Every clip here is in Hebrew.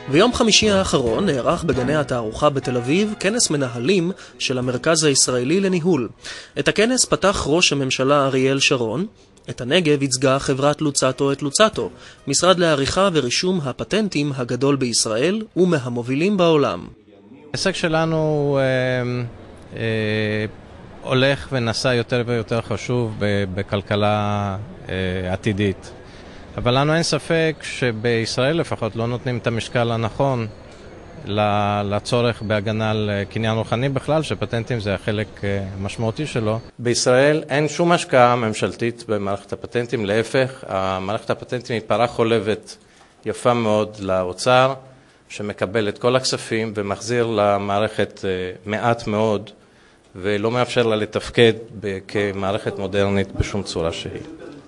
ביום חמישי האחרון נערך בגני התערוכה בתל אביב כנס מנהלים של המרכז הישראלי לניהול. את הכנס פתח ראש הממשלה אריאל שרון. את הנגב ייצגה חברת לוצאטו את לוצאטו, משרד לעריכה ורישום הפטנטים הגדול בישראל ומהמובילים בעולם. העסק שלנו הולך ונעשה יותר ויותר חשוב בכלכלה עתידית. אבל לנו אין ספק שבישראל לפחות לא נותנים את המשקל הנכון לצורך בהגנה על קניין רוחני בכלל, שפטנטים זה החלק משמעותי שלו. בישראל אין שום השקעה ממשלתית במערכת הפטנטים, להפך, מערכת הפטנטים היא פרה חולבת יפה מאוד לאוצר, שמקבל את כל הכספים ומחזיר למערכת מעט מאוד, ולא מאפשר לה לתפקד כמערכת מודרנית בשום צורה שהיא.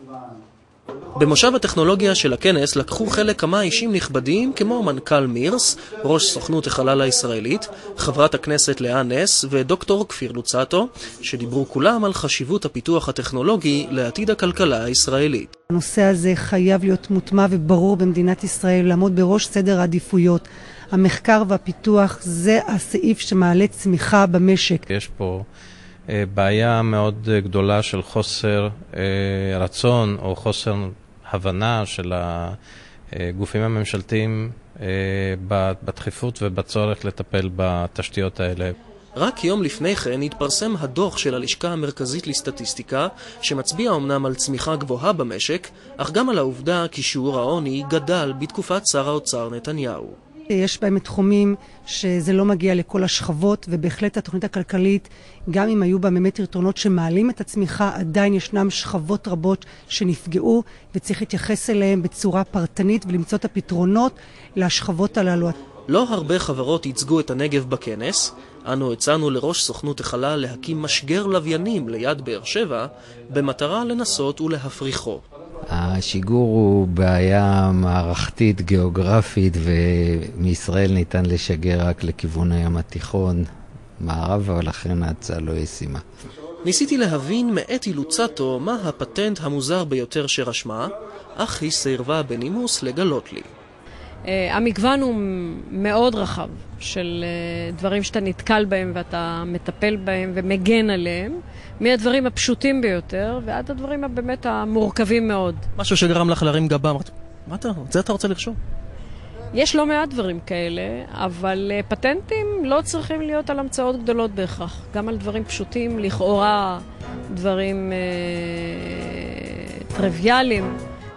במושב הטכנולוגיה של הכנס לקחו חלק כמה אישים נכבדים כמו מנכ"ל מירס, ראש סוכנות החלל הישראלית, חברת הכנסת לאה נס ודוקטור כפיר לוצאטו, שדיברו כולם על חשיבות הפיתוח הטכנולוגי לעתיד הכלכלה הישראלית. הנושא הזה חייב להיות מוטמע וברור במדינת ישראל, לעמוד בראש סדר העדיפויות. המחקר והפיתוח זה הסעיף שמעלה צמיחה במשק. יש פה בעיה מאוד גדולה של חוסר רצון או חוסר הבנה של הגופים הממשלתיים בדחיפות ובצורך לטפל בתשתיות האלה. רק יום לפני כן התפרסם הדוח של הלשכה המרכזית לסטטיסטיקה, שמצביע אמנם על צמיחה גבוהה במשק, אך גם על העובדה כי שיעור העוני גדל בתקופת שר האוצר נתניהו. יש בהם תחומים שזה לא מגיע לכל השכבות, ובהחלט התוכנית הכלכלית, גם אם היו בה באמת יתרונות שמעלים את הצמיחה, עדיין ישנם שכבות רבות שנפגעו, וצריך להתייחס אליהם בצורה פרטנית ולמצוא את הפתרונות לשכבות הללו. לא הרבה חברות ייצגו את הנגב בכנס. אנו הצענו לראש סוכנות החלל להקים משגר לוויינים ליד באר שבע, במטרה לנסות ולהפריחו. השיגור הוא בעיה מערכתית, גיאוגרפית, ומישראל ניתן לשגר רק לכיוון הים התיכון, מערב, ולכן ההצעה לא ישימה. ניסיתי להבין מאתי לוצאטו מה הפטנט המוזר ביותר שרשמה, אך היא סרבה בנימוס לגלות לי. המגוון הוא מאוד רחב של דברים שאתה נתקל בהם ואתה מטפל בהם ומגן עליהם, מהדברים הפשוטים ביותר ועד הדברים באמת המורכבים מאוד. משהו שגרם לך להרים גבה, מה זה אתה רוצה לרשום? יש לא מעט דברים כאלה, אבל פטנטים לא צריכים להיות על המצאות גדולות בהכרח, גם על דברים פשוטים, לכאורה דברים טריוויאליים.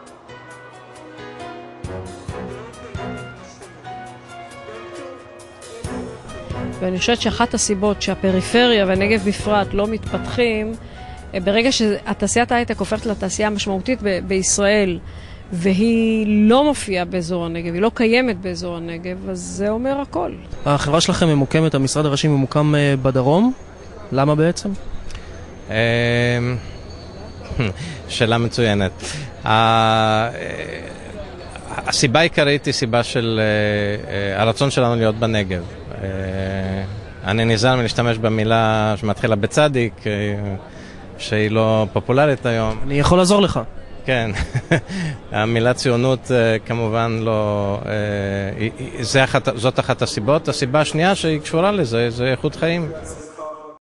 ואני חושבת שאחת הסיבות שהפריפריה והנגב בפרט לא מתפתחים, ברגע שהתעשיית ההייטק הופכת לתעשייה המשמעותית בישראל, והיא לא מופיעה באזור הנגב, היא לא קיימת באזור הנגב, אז זה אומר הכל. החברה שלכם ממוקמת, המשרד הראשי ממוקם בדרום? למה בעצם? שאלה מצוינת. הסיבה העיקרית היא סיבה של הרצון שלנו להיות בנגב. אני נזהר מלהשתמש במילה שמתחילה בצדיק, שהיא לא פופולרית היום. אני יכול לעזור לך. כן, המילה ציונות כמובן לא, זאת אחת הסיבות. הסיבה השנייה שהיא קשורה לזה, זה איכות חיים.